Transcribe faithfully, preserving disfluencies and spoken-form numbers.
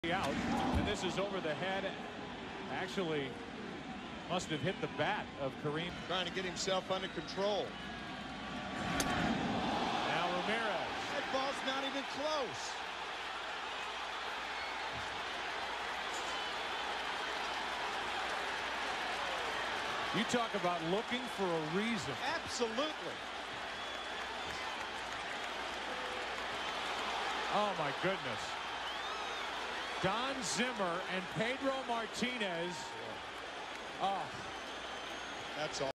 Out, and this is over the head. Actually, must have hit the bat of Kareem. Trying to get himself under control. Now Ramirez. That ball's not even close. You talk about looking for a reason. Absolutely. Oh my goodness. Don Zimmer and Pedro Martinez. Oh. That's all.